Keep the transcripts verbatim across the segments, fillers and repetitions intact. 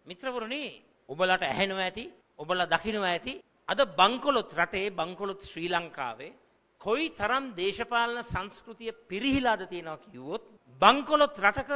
මිත්‍රවරුනි ඔබලාට ඇහෙනවා ඇති ඔබලා දකිනවා ඇති අද බංකොලොත් රටේ බංකොලොත් ශ්‍රී ලංකාවේ කොයි තරම් දේශපාලන සංස්කෘතිය පිරිහිලාද තියෙනවා කිව්වොත් බංකොලොත් රටක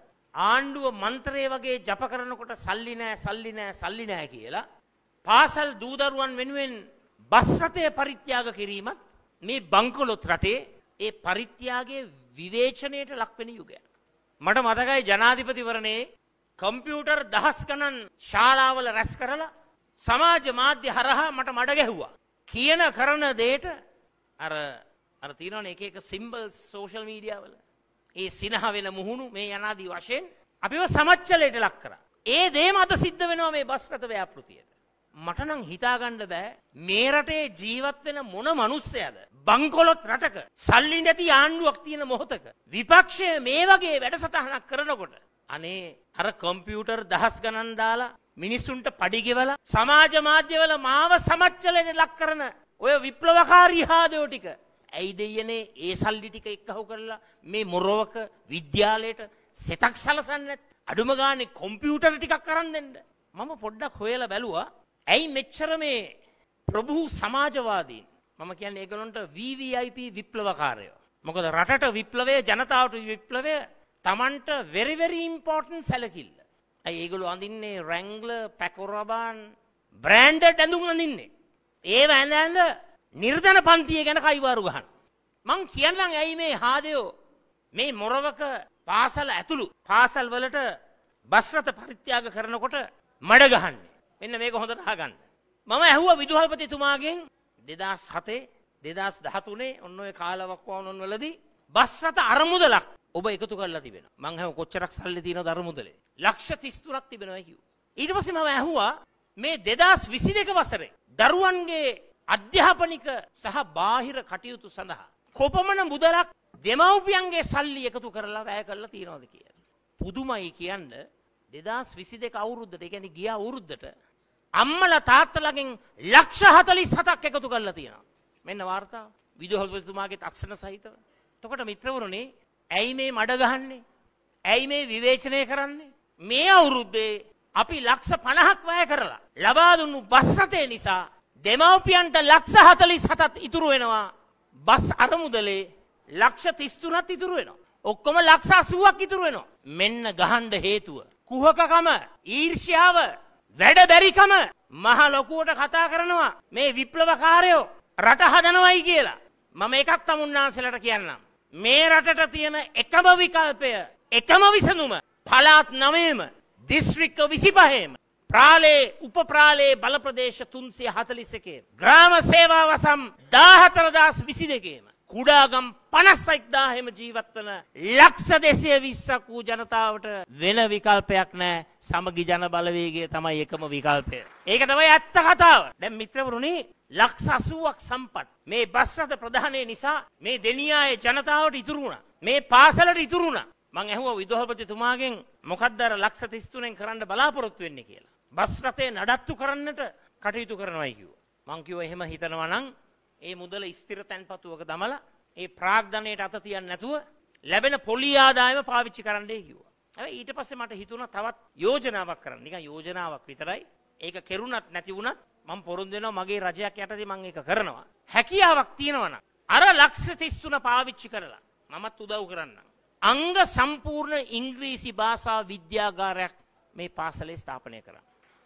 ආණ්ඩුව මන්ත්‍රය වගේ ජප කරනකොට සල්ලි නෑ සල්ලි නෑ සල්ලි නෑ කියලා පාසල් දූදරුවන් වෙනුවෙන් බස් රථය පරිත්‍යාග කිරීමත් මේ බංකොලොත් රටේ ඒ පරිත්‍යාගයේ විවේචනයට ලක් වෙන යුගයක්. මට මතකයි ජනාධිපතිවරණේ කම්පියුටර් දහස් ගණන් ශාලාවල රැස් කරලා සමාජ මාධ්‍ය හරහා මට මඩ ගැහුවා. කියන කරන දෙයට අර අර තියෙනවනේ එක එක සිම්බල්ස් සෝෂල් මීඩියා වල. ඒ සිනහ වෙන මුහුණු මේ යනාදී වශයෙන් අපිව සමච්චලයට ලක් කරා. ඒ දේම අද සිද්ධ වෙනවා මේ බස් රථ ව්‍යාපෘතියට. මට නම් හිතා ගන්න බෑ මේ රටේ ජීවත් වෙන මොන මිනිස්සයද බංකොලොත් රටක සල්ලි නැති ආණ්ඩුවක් තියෙන මොහොතක විපක්ෂය මේ වගේ වැඩසටහනක් කරනකොට අනේ අර කම්පියුටර් දහස් ගණන් දාලා මිනිසුන්ට පඩි ගෙවලා සමාජ මාධ්‍යවල මාව සමච්චලයට ලක් කරන ඔය විප්ලවකාරී හාදයෝ ටික ඇයි දෙයනේ ඒ සල්ලි ටික එක්කහුව කරලා මේ මොරවක විද්‍යාලයට සෙතක් සලසන්නේ නැත් අඩුම ගානේ කම්පියුටර් ටිකක් කරන් දෙන්න මම පොඩ්ඩක් හොයලා බැලුවා ඇයි මෙච්චර මේ ප්‍රභූ සමාජවාදීන් මම කියන්නේ ඒගොල්ලන්ට V V I P විප්ලවකාරයෝ මොකද රටට විප්ලවය ජනතාවට විප්ලවය Tamanට very very important සැලකිල්ල ඇයි ඒගොල්ලෝ අඳින්නේ රැංග්ලර් පැකොරබාන් බ්‍රෑන්ඩඩ් ඇඳුම් අඳින්නේ ඒව ඇඳ ඇඳ නිර්ධන පන්තිය ගැන කයිවාරු ගහන මං කියන්නම් ඇයි මේ හාදයෝ මේ මොරවක පාසල ඇතුළු පාසල් වලට බස් රථ පරිත්‍යාග කරනකොට මඩ ගහන්නේ මෙන්න මේක හොඳට අහගන්න මම ඇහුවා විදුහල්පතිතුමාගෙන් දෙදාස් හතේ දෙදාස් දහතුනේ ඔන්න ඔය කාලවකවානුන් වලදී බස් රථ අරමුදලක් ඔබ එකතු කරලා තිබෙනවා මං අහුවා කොච්චරක් සල්ලි තියෙනවද අරමුදලේ ලක්ෂ තිස් තුනක් තිබෙනවා කිව්වා ඊට පස්සේ මම ඇහුවා මේ දෙදාස් විසි දෙක වසරේ දරුවන්ගේ අධ්‍යාපනික සහ බාහිර කටයුතු සඳහා කොපමණ මුදලක් දෙමව්පියන්ගේ සල්ලි එකතු කරලා වැය කරලා තියෙනවද කියලා පුදුමයි කියන්නේ දෙදාස් විසි දෙක අවුරුද්දට ඒ කියන්නේ ගිය අවුරුද්දට අම්මලා තාත්තලාගෙන් ලක්ෂ හතළිස් හතක් එකතු කරලා තියෙනවා මෙන්න වාර්තාව විදුහල්පතිතුමාගේ අක්ෂර සහිතව එතකොට මිත්‍රවරුනි ඇයි මේ මඩ ගහන්නේ ඇයි මේ විවේචනය කරන්නේ මේ අවුරුද්දේ අපි ලක්ෂ පනහක් වැය කරලා ලබා දුන්නු බස් රථය නිසා දෙමව්පියන්ට ලක්ෂ හතළිස් හතක් ඉතුරු වෙනවා බස් අරමුදලේ ලක්ෂ තිස් තුනක් ඉතුරු වෙනවා ඔක්කොම ලක්ෂ අසූවක් ඉතුරු වෙනවා මෙන්න ගහන්න හේතුව කුහකකම ඊර්ෂ්‍යාව වැඩ බැරිකම මහ ලොකුවට කතා කරනවා මේ විප්ලවකාරයෝ රට හදනවයි කියලා මම එකක් තමුන්නාන්සලට කියන්නම් මේ රටට තියෙන එකම විකල්පය එකම විසඳුම පළාත් නවයේම දිස්ත්‍රික්ක විසිපහේම ප්‍රාලේ උප ප්‍රාලේ බල ප්‍රදේශ තුන්සිය හතළිස් එකේ ග්‍රාම සේවා වසම් දාහතර දාස් විසි දෙකේම කුඩාගම් පනස් එක්දාහෙම ජීවත් වන ලක්ෂ දෙසිය විස්සක් වූ ජනතාවට වෙන විකල්පයක් නැහැ සමගි ජන බලවේගය තමයි එකම විකල්පය. ඒක තමයි ඇත්ත කතාව. දැන් මිත්‍රවරුනි ලක්ෂ අසූවක් සම්පත් මේ බස් රථ ප්‍රදානය නිසා මේ දෙනියායේ ජනතාවට ඉතුරු වුණා. මේ පාසලට ඉතුරු වුණා. මං ඇහුවා විදුහල්පතිතුමාගෙන් මොකක්ද අර ලක්ෂ තිස් තුනෙන් කරන්න බලාපොරොත්තු වෙන්නේ කියලා. බස් රථේ නඩත්තු කරන්නට කටයුතු කරනවායි කිව්වා. මං කිව්වා එහෙම හිතනවා නම් ඒ මුදල ස්ථිර තැන්පතුවක දමලා ඒ ප්‍රාග්ධනයට අත තියන්නේ නැතුව ලැබෙන පොලි ආදායම පාවිච්චි කරන්නයි කිව්වා. හැබැයි ඊට පස්සේ මට හිතුණා තවත් යෝජනාවක් කරන්න. නිකන් යෝජනාවක් විතරයි. ඒක කෙරුණත් නැති වුණත් මම පොරොන්දු වෙනවා මගේ රජයක් යටතේ මම ඒක කරනවා. හැකියාවක් තියෙනවා නම් අර ලක්ෂ තිස් තුන පාවිච්චි කරලා මමත් උදව් කරන්නම්. අංග සම්පූර්ණ ඉංග්‍රීසි භාෂා විද්‍යාගාරයක් මේ පාසලේ ස්ථාපනය කරා.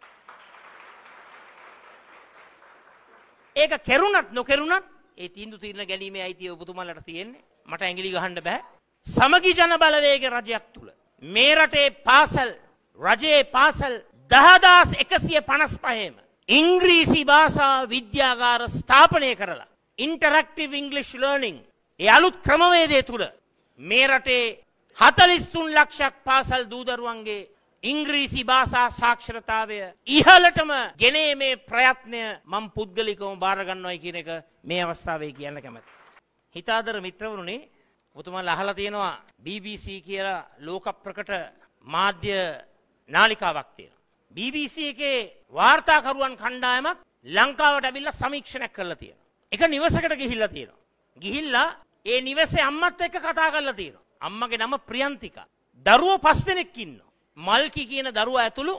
ඒක කෙරුණත් නොකෙරුණත් ඒ තීන්දුව తీරන ගැනීමේ අයිතිය ඔබතුමාලට තියෙන්නේ. මට ඇඟිලි ගහන්න බෑ. සමගි ජන බලවේග රජයක් තුල මේ රටේ පාසල් රජයේ පාසල් දහදාස් එකසිය පනස් පහේම ඉංග්‍රීසි භාෂා විද්‍යාගාර ස්ථාපනය කරලා ඉන්ටරැක්ටිව් ඉංග්ලිෂ් ලර්නින් ඒ අලුත් ක්‍රමවේදය තුල මේ රටේ හතළිස් තුන් ලක්ෂයක් පාසල් දූ දරුවන්ගේ ඉංග්‍රීසි භාෂා සාක්ෂරතාවය ඉහළටම ගෙනීමේ ප්‍රයත්නය මම පුද්ගලිකවම බාර ගන්නවායි කියන එක මේ අවස්ථාවේ කියන්න කැමතියි. හිතාදර මිත්‍රවරුනි ඔබතුමාලා අහලා තියෙනවා B B C කියලා ලෝක ප්‍රකට මාධ්‍ය නාලිකාවක් තියෙනවා. B B C එකේ වාර්තාකරුවන් කණ්ඩායමක් ලංකාවට ඇවිල්ලා සමීක්ෂණයක් කරලා තියෙනවා. එක නිවසකට ගිහිල්ලා තියෙනවා. ගිහිල්ලා ඒ නිවසේ අම්මත් එක්ක කතා කරලා තියෙනවා. අම්මගේ නම ප්‍රියන්තිකා. දරුවෝ පස් දෙනෙක් ඉන්නවා. මල්කි කියන දරුවා ඇතුළු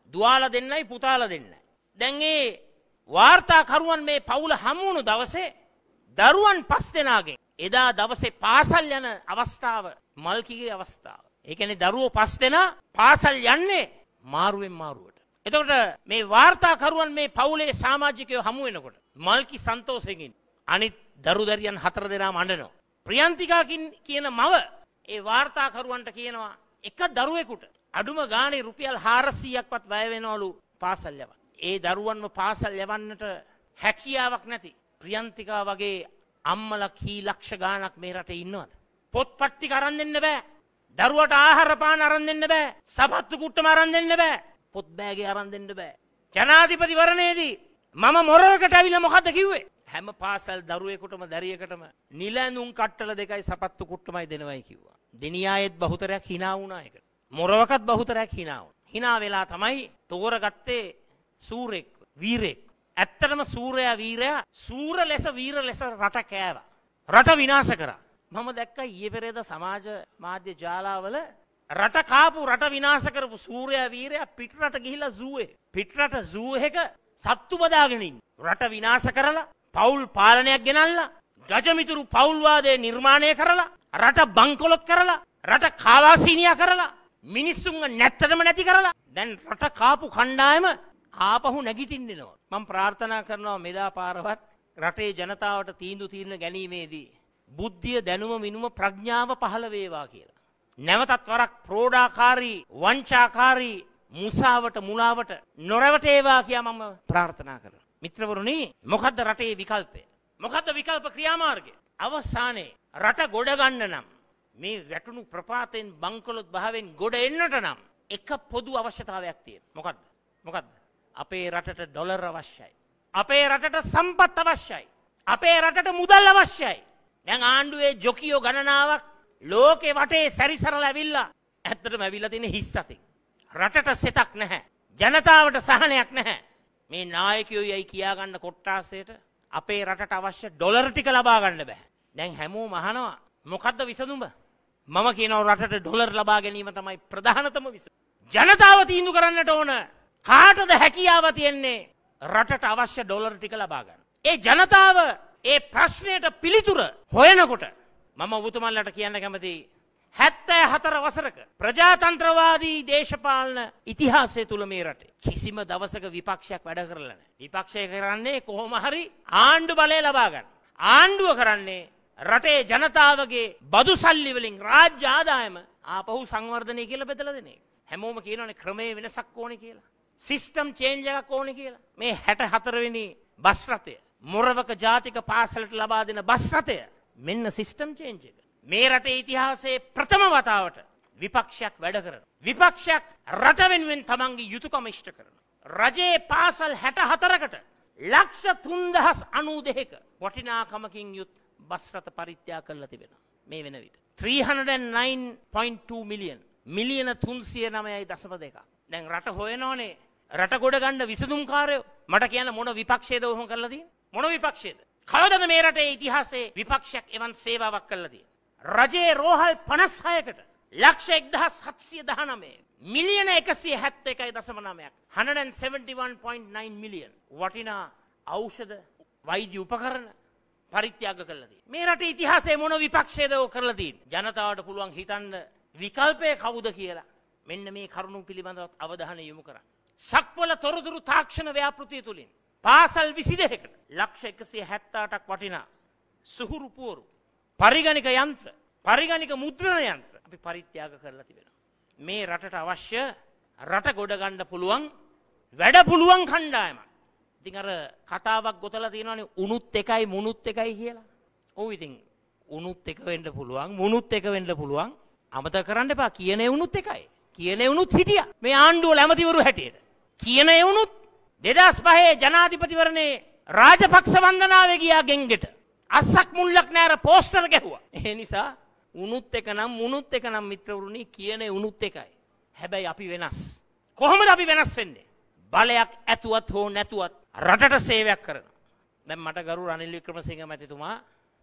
දුවාලා දෙන්නයි පුතාලා දෙන්නයි. දැන් ඒ වාර්තාකරුවන් මේ පවුල හමු වුණු දවසේ දරුවන් පස් දෙනාගෙන් එදා දවසේ පාසල් යන අවස්ථාව මල්කිගේ අවස්ථාව. ඒ කියන්නේ දරුවෝ පස් දෙනා පාසල් යන්නේ මාරුවෙන් මාරුවට. එතකොට මේ වාර්තාකරුවන් මේ පවුලේ සමාජිකයෝ හමු වෙනකොට මල්කි සන්තෝෂයෙන් අනිත් දරු දරියන් හතර දෙනාම අඬනවා. ප්‍රියන්තිකා කියන මව ඒ වාර්තාකරුවන්ට කියනවා එක දරුවෙකුට අඩුම ගානේ රුපියල් හාරසීයක්වත් වැය වෙනවලු පාසල් යවන්න. ඒ දරුවන්ව පාසල් යවන්නට හැකියාවක් නැති ප්‍රියන්තිකා වගේ අම්මලා කී ලක්ෂ ගාණක් මේ රටේ ඉන්නවද? පොත්පත් ටික අරන් දෙන්න බෑ. දරුවට ආහාර පාන අරන් දෙන්න බෑ. සපත්තු කුට්ටම අරන් දෙන්න බෑ. පොත් බෑගේ අරන් දෙන්න බෑ. ජනාධිපතිවරණයේදී මම මොරවකට ඇවිල්ලා මොකද්ද කිව්වේ? හැම පාසල් දරුවෙකුටම දරියකටම නිල ඇඳුම් කට්ටල දෙකයි සපත්තු කුට්ටමයි දෙනවයි කිව්වා. දෙනියායෙත් බහුතරයක් hina වුණා ඒකට. මොරවකත් බහුතරයක් hina වුණා. hina වෙලා තමයි තෝරගත්තේ සූරෙක් වීරෙක්. ඇත්තටම සූරයා වීරයා සූර ලෙස වීර ලෙස රට කෑවා. රට විනාශ කරා. මම දැක්කා ඊයේ පෙරේද සමාජ මාධ්‍ය ජාලාවල රට කාපු රට විනාශ කරපු සූරයා වීරයා පිටරට ගිහිල්ලා සූ එක. පිටරට සූ එක සත්තු බදාගෙන ඉන්නේ. රට විනාශ කරලා පෞල් පාලනයක් ගෙනල්ලා ගජමිතුරු පෞල්වාදය නිර්මාණය කරලා රට බංකොලොත් කරලා රට කාවාසීනියා කරලා මිනිස්සුන්ව නැත්තටම නැති කරලා දැන් රට කාපු කණ්ඩායම ආපහු නැගිටින්න එනවා. මම ප්‍රාර්ථනා කරනවා මෙදා පාරවත් රටේ ජනතාවට තීන්දුව తీරන ගැනීමේදී බුද්ධිය දැනුම මිනුම ප්‍රඥාව පහළ වේවා කියලා. නැවතත් වරක් ප්‍රෝඩාකාරී වංචාකාරී මුසාවට මුලාවට නොරවටේවා කියලා මම ප්‍රාර්ථනා කරනවා. මිත්‍රවරුනි, මොකද්ද රටේ විකල්පය? මොකද්ද විකල්ප ක්‍රියාමාර්ගය? අවසානයේ රට ගොඩ ගන්න නම් මේ වැටුණු ප්‍රපාතෙන් බංකොලොත් භාවයෙන් ගොඩ එන්නට නම් එක පොදු අවශ්‍යතාවයක් තියෙනවා. මොකද්ද? මොකද්ද? අපේ රටට ඩොලර් අවශ්‍යයි. අපේ රටට සම්පත් අවශ්‍යයි. අපේ රටට මුදල් අවශ්‍යයි. දැන් ආණ්ඩුවේ ජොකියෝ ගණනාවක් ලෝකේ වටේ සැරිසරලා ඇවිල්ලා ඇත්තටම ඇවිල්ලා තියෙන හිස් අතින්. රටට සෙතක් නැහැ. ජනතාවට සහනයක් නැහැ. මේ නායකයෝ යයි කියා ගන්න කොට්ටාසයට අපේ රටට අවශ්‍ය ඩොලර් ටික ලබා ගන්න බෑ. දැන් හැමෝම අහනවා මොකද්ද විසඳුම? මම කියනවා රටට ඩොලර් ලබා ගැනීම තමයි ප්‍රධානතම විසඳුම. ජනතාව තීන්දුව කරන්නට ඕන කාටද හැකියාව තියෙන්නේ රටට අවශ්‍ය ඩොලර් ටික ලබා ගන්න. ඒ ජනතාව ඒ ප්‍රශ්නයට පිළිතුර හොයනකොට මම ඔබතුමන්ලට කියන්න කැමතියි හැත්තෑ හතර වසරක ප්‍රජාතන්ත්‍රවාදී දේශපාලන ඉතිහාසය තුල මේ රටේ කිසිම දවසක විපක්ෂයක් වැඩ කරලා නැහැ. විපක්ෂය කරන්නේ කොහොම හරි ආණ්ඩු බලය ලබා ගන්න. ආණ්ඩුව කරන්නේ රටේ ජනතාවගේ බදු සල්ලි වලින් රාජ්‍ය ආදායම ආපහු සංවර්ධනය කියලා බෙදලා දෙන එක. හැමෝම කියනවානේ ක්‍රමයේ වෙනසක් ඕනේ කියලා. සිස්ටම් චේන්ජ් එකක් ඕනේ කියලා. මේ හැට හතර වෙනි බස් රථය මොරවක ජාතික පාසලට ලබා දෙන බස් රථය මෙන්න සිස්ටම් චේන්ජ් එක. මේ රටේ ඉතිහාසයේ ප්‍රථම වතාවට විපක්ෂයක් වැඩ කරන. විපක්ෂයක් රට වෙනුවෙන් තමන්ගේ යුතුයකම ඉෂ්ට කරන. රජයේ පාසල් හැට හතරකට ලක්ෂ තුන්දහස් අනූ දෙකක වටිනාකමකින් යුත් බස් රථ පරිත්‍යාග කරලා තිබෙනවා. මේ වෙන විට three hundred nine point two million මිලියන තුන්සිය නවයයි දශම දෙකක්. දැන් රට හොයනෝනේ රට ගොඩ ගන්න විසඳුම්කාරයෝ. මට කියන්න මොන විපක්ෂයේද ඔහොම කරලා තියෙන්නේ? මොන විපක්ෂයේද? කවදාද මේ රටේ ඉතිහාසයේ විපක්ෂයක් එවන් සේවාවක් කරලා තියෙන්නේ? රජයේ රෝහල් පනස් හයකට ලක්ෂ එක්දහස් හත්සිය දහනවය මිලියන එකසිය හැත්තෑ එකයි දශම නවයක් one hundred seventy-one point nine million වටිනා ඖෂධ වෛද්‍ය උපකරණ පරිත්‍යාග කළා තියෙන්නේ. මේ රටේ ඉතිහාසයේ මොන විපක්ෂයද ඔය කරලා තියෙන්නේ? ජනතාවට පුළුවන් හිතන්න විකල්පය කවුද කියලා. මෙන්න මේ කරුණු පිළිබඳව අවධානය යොමු කරන්න. සක්වල තොරතුරු තාක්ෂණ ව්‍යාපෘතිය තුලින් පාසල් විසි දෙකකට ලක්ෂ එකසිය හැත්තෑ අටක් වටිනා සුහුරු පුවරු පරිගණක යන්ත්‍ර පරිගණක මුද්‍රණ යන්ත්‍ර අපි පරිත්‍යාග කරලා තිබෙනවා. මේ රටට අවශ්‍ය රට ගොඩ ගන්න පුළුවන් වැඩ පුළුවන් කණ්ඩායමක්. ඉතින් අර කතාවක් ගොතලා තියෙනවානේ උණුත් එකයි මුණුත් එකයි කියලා. ඔව් ඉතින් උණුත් එක වෙන්න පුළුවන් මුණුත් එක වෙන්න පුළුවන්. අමතක කරන්න එපා කියන උණුත් එකයි. කියන උණුත් හිටියා. මේ ආණ්ඩුවල ඇමතිවරු හැටියට. කියන උණුත් දෙදහස් පහේ ජනාධිපතිවරණේ රාජපක්ෂ වන්දනාවේ ගියා ගෙන්ගෙට. අස්සක් මුල්ලක් නෑර පෝස්ටර් ගැහුවා. ඒ නිසා උණුත් එක නම් මුණුත් එක නම් මිත්‍රවරුනි කියන උණුත් එකයි. හැබැයි අපි වෙනස්. කොහොමද අපි වෙනස් වෙන්නේ? බලයක් ඇතුවත් හෝ නැතුවත් රටට සේවයක් කරනවා. දැන් මට ගරු රනිල් වික්‍රමසිංහ මැතිතුමා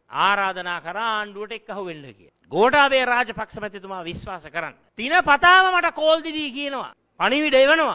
ආරාධනා කරා ආණ්ඩුවට එක්කහුව වෙන්න කියලා. ගෝඨාභය රාජපක්ෂ මැතිතුමා විශ්වාස කරන්න. තින පතාව මට කෝල් දීදී කියනවා. පණිවිඩ එවනවා.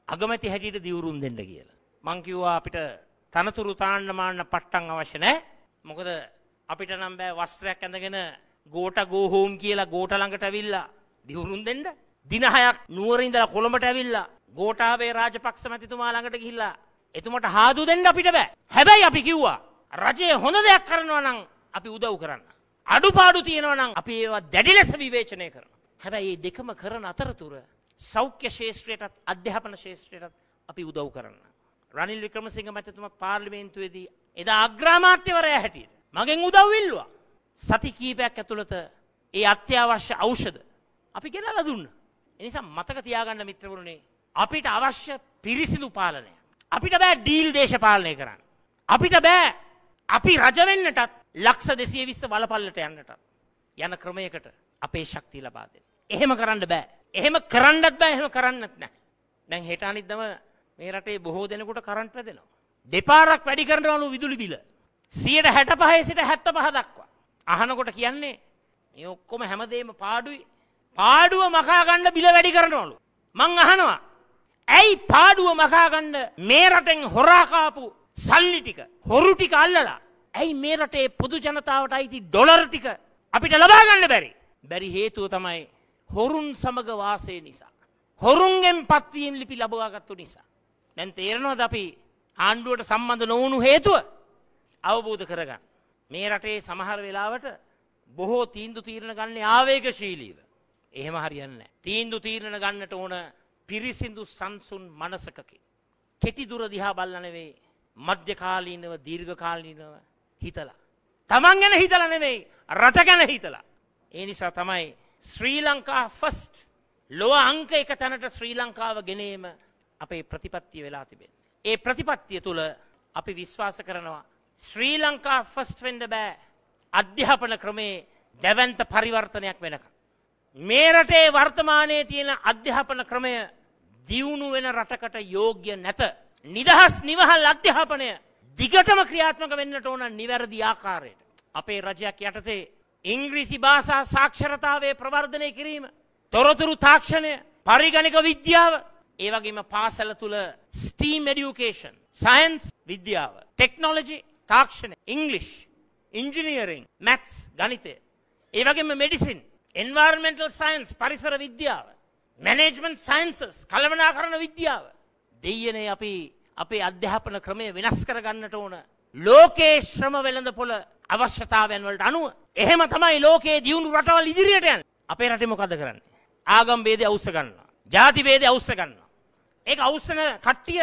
අගමැති හැටියට දිවුරුම් දෙන්න කියලා. මං කිව්වා අපිට තනතුරු තාන්න මාන්න පට්ටම් අවශ්‍ය නැහැ. මොකද අපිට නම් බෑ වස්ත්‍රයක් ඇඳගෙන ගෝට ගෝ හෝම් කියලා ගෝට ළඟට ඇවිල්ලා දිවුරුම් දෙන්න. දින හයක් නුවර ඉඳලා කොළඹට ඇවිල්ලා ගෝඨාභය රාජපක්ෂ මැතිතුමා ළඟට ගිහිල්ලා එතුමට හාදු දෙන්න අපිට බෑ. හැබැයි අපි කිව්වා රජය හොඳ දෙයක් කරනවා නම් අපි උදව් කරන්න. අඩුපාඩු තියෙනවා නම් අපි ඒවා දැඩි ලෙස විවේචනය කරනවා. හැබැයි මේ දෙකම කරන අතරතුර සෞඛ්‍ය ශාස්ත්‍රයටත් අධ්‍යාපන ශාස්ත්‍රයටත් අපි උදව් කරන්න. රනිල් වික්‍රමසිංහ මැතිතුමා පාර්ලිමේන්තුවේදී එදා අග්‍රාමාත්‍යවරයා හැටියට මගෙන් උදව් ඉල්ලුවා. සති කීපයක් ඇතුළත ඒ අත්‍යවශ්‍ය ඖෂධ අපි ගෙනලා දුන්නා. ඒ නිසා මතක තියාගන්න මිත්‍රවරුනි අපිට අවශ්‍ය පිරිසිදු පාලනය. අපිට බෑ ඩීල් දේශපාලනය කරන්න. අපිට බෑ අපි රජ වෙන්නටත් ලක්ෂ දෙසිය විස්ස වලපල්ලට යන්නටත් යන ක්‍රමයකට අපේ ශක්තිය ලබා දෙන්න. එහෙම කරන්න බෑ. එහෙම කරන්නත් බෑ එහෙම කරන්නත් නැහැ. දැන් හෙට අනිද්දම මේ රටේ බොහෝ දෙනෙකුට කරන්ට් වැදෙනවා. දෙපාරක් වැඩි කරනවලු විදුලි බිල. සියයට හැට පහේ සිට හැත්තෑ පහ දක්වා. අහනකොට කියන්නේ මේ ඔක්කොම හැමදේම පාඩුයි. පාඩුව මකා ගන්න බිල වැඩි කරනවලු. මං අහනවා ඇයි පාඩුව මකා ගන්න මේ රටෙන් හොරා කාපු සල්ලි ටික හොරු ටික අල්ලලා ඇයි මේ රටේ පොදු ජනතාවට අයිති ඩොලර් ටික අපිට ලබා ගන්න බැරි? බැරි හේතුව තමයි හොරුන් සමග වාසය නිසා. හොරුන්ගෙන් පත්වීම් ලිපි ලබාගත්තු නිසා. දැන් තේරෙනවද අපි ආණ්ඩුවට සම්බන්ධ නොවුණු හේතුව අවබෝධ කරගන්න. මේ රටේ සමහර වෙලාවට බොහෝ තීන්දුව තීරණ ගන්න ආවේගශීලීව. එහෙම හරියන්නේ නැහැ. තීන්දුව තීරණ ගන්නට ඕන පිරිසිදු සංසුන් මනසකකින්. කෙටි දුර දිහා බලලා නෙවෙයි මධ්‍යකාලීනව දීර්ඝකාලීනව හිතලා. තමන් ගැන හිතලා නෙවෙයි රට ගැන හිතලා. ඒ නිසා තමයි ශ්‍රී ලංකා ෆස්ට් ලොව අංක එක තැනට ශ්‍රී ලංකාව ගෙනීම අපේ ප්‍රතිපත්තිය වෙලා තිබෙන්නේ. ඒ ප්‍රතිපත්තිය තුල අපි විශ්වාස කරනවා ශ්‍රී ලංකා ෆස්ට් වෙන්න බෑ අධ්‍යාපන ක්‍රමේ දැවැන්ත පරිවර්තනයක් වෙනකම්. මේ රටේ වර්තමානයේ තියෙන අධ්‍යාපන ක්‍රමය දියුණු වෙන රටකට යෝග්‍ය නැත. නිදහස් නිවහල් අධ්‍යාපනය දිගටම ක්‍රියාත්මක වෙන්නට ඕන නිවැරදි ආකාරයට. අපේ රජයක් යටතේ ඉංග්‍රීසි භාෂා සාක්ෂරතාවයේ ප්‍රවර්ධනය කිරීම, තොරතුරු තාක්ෂණය, පරිගණක විද්‍යාව, ඒ වගේම පාසල තුල ස්ටීම් එඩියුකේෂන්, සයන්ස් විද්‍යාව, ටෙක්නොලොජි, තාක්ෂණ, ඉංග්‍රීසි, ඉංජිනේරින්, මැත්ස්, ගණිතය, ඒ වගේම මෙඩිසින්, එන්වයරන්මන්ටල් සයන්ස්, පරිසර විද්‍යාව, මැනේජ්මන්ට් සයන්සස්, කළමනාකරණ විද්‍යාව. දෙයියනේ අපි අපේ අධ්‍යාපන ක්‍රමය වෙනස් කර ගන්නට ඕන. ලෝකේ ශ්‍රම වෙළඳපොළ අවශ්‍යතාවයන් වලට අනුව. එහෙම තමයි ලෝකයේ දියුණු රටවල් ඉදිරියට යන්නේ. අපේ රටේ මොකද කරන්නේ? ආගම් ભેදය අවශ්‍ය ගන්නවා. ජාති ભેදය අවශ්‍ය ගන්නවා. ඒක අවශ්‍යන කට්ටිය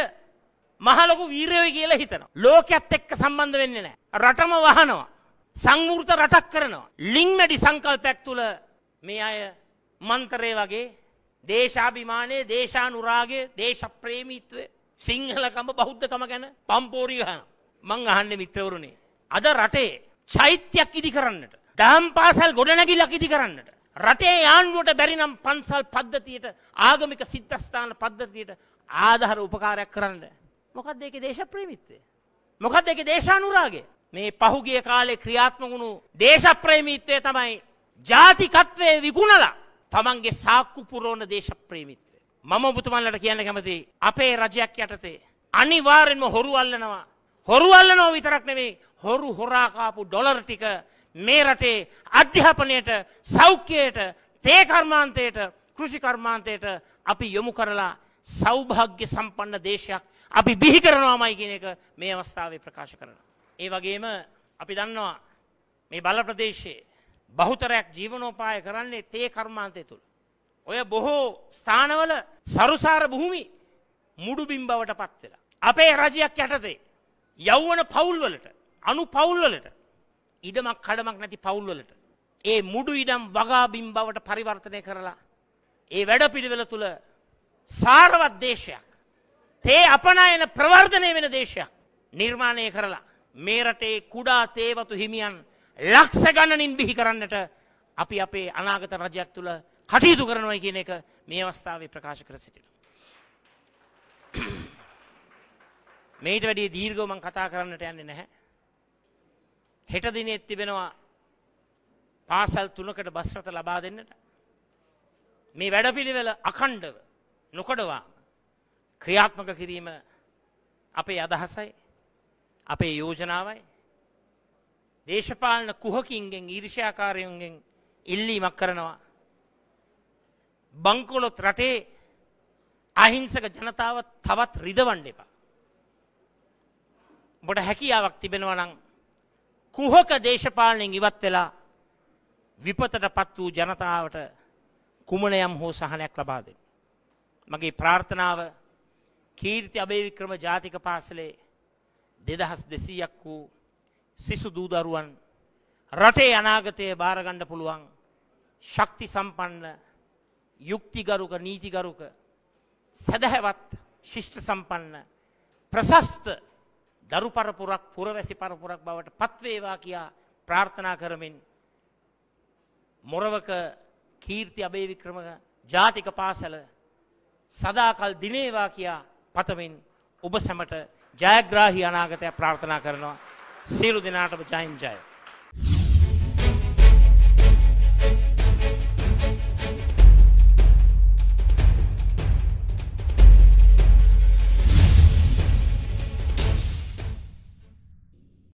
මහ ලොකු වීරයෝයි කියලා හිතනවා. ලෝකයක් එක්ක සම්බන්ධ වෙන්නේ නැහැ. රටම වහනවා. සංවෘත රටක් කරනවා. ලිංමැඩි සංකල්පයක් තුල මේ අය මන්තරේ වගේ දේශාභිමානයේ, දේශානුරාගය, දේශප්‍රේමීත්වය, සිංහලකම, බෞද්ධකම ගැන පම්පෝරි ගහනවා. මං අහන්නේ මිත්‍රවරුනි, අද රටේ චෛත්‍යයක් ඉදි කරන්නට, දහම් පාසල් ගොඩනැගිල්ලක් ඉදි කරන්නට, රටේ ආණ්ඩුවට බැරි නම් පන්සල් පද්ධතියට, ආගමික සිද්ධාස්ථාන පද්ධතියට ආධාර උපකාරයක් කරන්න. මොකක්ද ඒකේ දේශප්‍රේමීත්වය? මොකක්ද ඒකේ දේශානුරාගය? මේ පහුගිය කාලේ ක්‍රියාත්මක වුණු දේශප්‍රේමීත්වය තමයි ජාතිකත්වයේ විකුණලා තමන්ගේ සාක්කු පුරවන දේශප්‍රේමීත්වය. මම ඔබතුමන්ලට කියන්න කැමතියි අපේ රජයක් යටතේ අනිවාර්යෙන්ම හොරු අල්ලනවා. හොරු අල්ලනවා විතරක් නෙවෙයි, හොරු හොරා කාපු ඩොලර් ටික මේ රටේ අධ්‍යාපනයට, සෞඛ්‍යයට, තේ කර්මාන්තයට, කෘෂි කර්මාන්තයට අපි යොමු කරලා සෞභාග්‍ය සම්පන්න දේශයක් අපි බිහි කරනවාමයි කියන එක මේ අවස්ථාවේ ප්‍රකාශ කරනවා. ඒ වගේම අපි දන්නවා මේ බල ප්‍රදේශයේ බහුතරයක් ජීවනෝපාය කරන්නේ තේ කර්මාන්තය තුල. ඔය බොහෝ ස්ථානවල සරුසාර භූමි මුඩු බිම් බවට පත් වෙලා. අපේ රජයක් යටතේ යෞවන පවුල් වලට, අනු පවුල් වලට, ඉඩමක් කඩමක් නැති පවුල් වලට ඒ මුඩු ඉඩම් වගා බිම් බවට පරිවර්තනය කරලා ඒ වැඩපිළිවෙල තුල සාරවත් දේශයක්, තේ අපනයන ප්‍රවර්ධනය වෙන දේශයක් නිර්මාණය කරලා මේ රටේ කුඩා තේවතු හිමියන් ලක්ෂ ගණනින් බිහි කරන්නට අපි අපේ අනාගත රජයක් තුල කටයුතු කරනවා කියන එක මේ අවස්ථාවේ ප්‍රකාශ කර සිටිනවා. මේට වැඩි දීර්ඝව මම කතා කරන්නට යන්නේ නැහැ. හෙට දිනේ තිබෙනවා පාසල් තුනකට බස් රථ ලබා දෙන්නට. මේ වැඩපිළිවෙල අඛණ්ඩව නොකඩවා ක්‍රියාත්මක කිරීම අපේ අදහසයි, අපේ යෝජනාවයි. දේශපාලන කුහකින්ගෙන්, ඊර්ෂ්‍යාකාරයන්ගෙන් ඉල්ලීමක් කරනවා. බංකොලොත් රටේ අහිංසක ජනතාව තවත් රිදවන්න එපා. ඔබට හැකියාවක් තිබෙනවා නම් කුහක දේශපාලනයෙන් ඉවත් වෙලා විපතටපත් වූ ජනතාවට කුමනයම් හෝ සහනයක් ලබා දෙන්න. මගේ ප්‍රාර්ථනාව කීර්ති අබේවික්‍රම ජාතික පාසලේ දෙදහස් දෙසීයක් වූ සිසු දූ දරුවන් රටේ අනාගතය බාර ගන්න පුළුවන් ශක්ති සම්පන්න, යුක්තිගරුක, නීතිගරුක, සදහැවත්, ශිෂ්ට සම්පන්න, ප්‍රශස්ත දරු පරපුරක්, පුරවැසි පරපුරක් බවට පත්වේවා කියා ප්‍රාර්ථනා කරමින් මොරවක කීර්ති අබේවික්‍රම ජාතික පාසල සදාකල් දිනේවා කියා පතමින් ඔබ සැමට ජයග්‍රාහී අනාගතයක් ප්‍රාර්ථනා කරනවා. සියලු දෙනාටම ජයෙන් ජය.